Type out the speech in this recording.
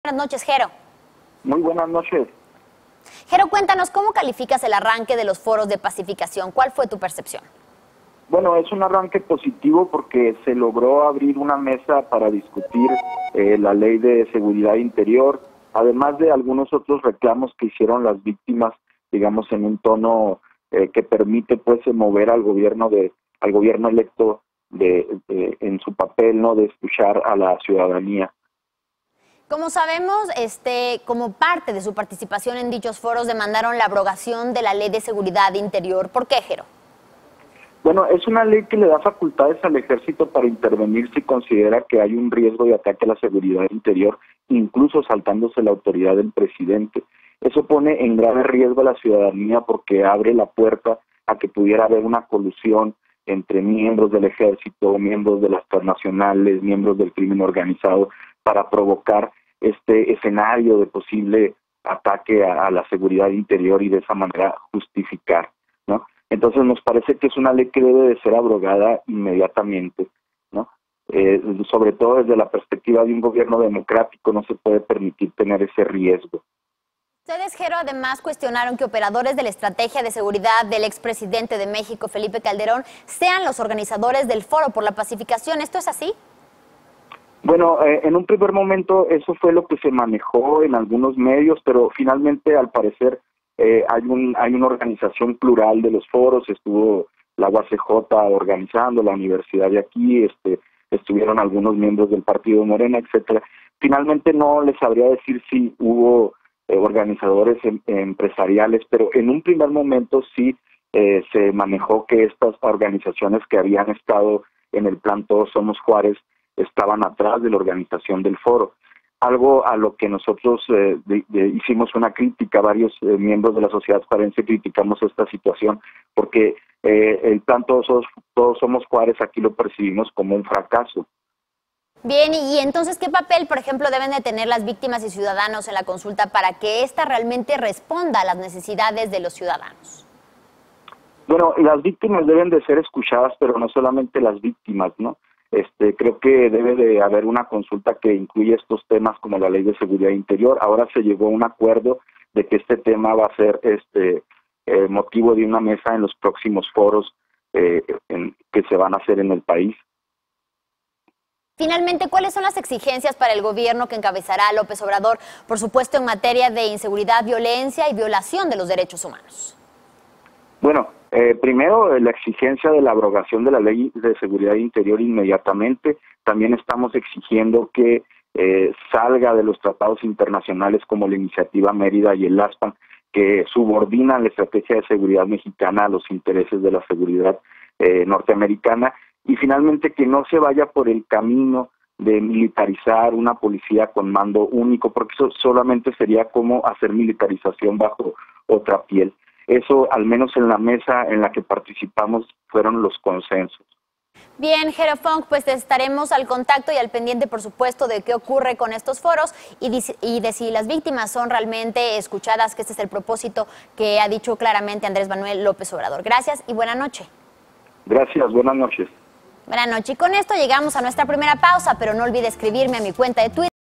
Buenas noches, Jero. Muy buenas noches. Jero, cuéntanos, ¿cómo calificas el arranque de los foros de pacificación? ¿Cuál fue tu percepción? Bueno, es un arranque positivo porque se logró abrir una mesa para discutir la ley de seguridad interior, además de algunos otros reclamos que hicieron las víctimas, digamos, en un tono que permite pues mover al gobierno electo en su papel, ¿no?, de escuchar a la ciudadanía. Como sabemos, como parte de su participación en dichos foros, demandaron la abrogación de la Ley de Seguridad Interior. ¿Por qué, Jero? Bueno, es una ley que le da facultades al ejército para intervenir si considera que hay un riesgo de ataque a la seguridad interior, incluso saltándose la autoridad del presidente. Eso pone en grave riesgo a la ciudadanía porque abre la puerta a que pudiera haber una colusión entre miembros del ejército, miembros de las transnacionales, miembros del crimen organizado, para provocar este escenario de posible ataque a la seguridad interior y de esa manera justificar, ¿no? Entonces nos parece que es una ley que debe de ser abrogada inmediatamente, ¿no? Sobre todo desde la perspectiva de un gobierno democrático no se puede permitir tener ese riesgo. Ustedes, Jero, además cuestionaron que operadores de la estrategia de seguridad del expresidente de México, Felipe Calderón, sean los organizadores del Foro por la Pacificación. ¿Esto es así? Bueno, en un primer momento eso fue lo que se manejó en algunos medios, pero finalmente al parecer hay una organización plural de los foros. Estuvo la UACJ organizando, la universidad de aquí, estuvieron algunos miembros del partido Morena, etcétera. Finalmente no les sabría decir si hubo organizadores empresariales, pero en un primer momento sí se manejó que estas organizaciones que habían estado en el plan Todos Somos Juárez estaban atrás de la organización del foro. Algo a lo que nosotros hicimos una crítica, varios miembros de la sociedad juarense criticamos esta situación, porque el plan Todos Somos Juárez aquí lo percibimos como un fracaso. Bien, y entonces, ¿qué papel, por ejemplo, deben de tener las víctimas y ciudadanos en la consulta para que ésta realmente responda a las necesidades de los ciudadanos? Bueno, las víctimas deben de ser escuchadas, pero no solamente las víctimas, ¿no? Creo que debe de haber una consulta que incluya estos temas como la Ley de Seguridad Interior. Ahora se llegó a un acuerdo de que este tema va a ser motivo de una mesa en los próximos foros que se van a hacer en el país. Finalmente, ¿cuáles son las exigencias para el gobierno que encabezará López Obrador, por supuesto, en materia de inseguridad, violencia y violación de los derechos humanos? Bueno, primero la exigencia de la abrogación de la Ley de Seguridad Interior inmediatamente. También estamos exigiendo que salga de los tratados internacionales como la Iniciativa Mérida y el ASPAN, que subordinan la estrategia de seguridad mexicana a los intereses de la seguridad norteamericana. Y finalmente que no se vaya por el camino de militarizar una policía con mando único, porque eso solamente sería como hacer militarización bajo otra piel. Eso, al menos en la mesa en la que participamos, fueron los consensos. Bien, Jero Funk, pues estaremos al contacto y al pendiente, por supuesto, de qué ocurre con estos foros y de si las víctimas son realmente escuchadas, que este es el propósito que ha dicho claramente Andrés Manuel López Obrador. Gracias y buena noche. Gracias, buenas noches. Buenas noches. Y con esto llegamos a nuestra primera pausa, pero no olvide escribirme a mi cuenta de Twitter.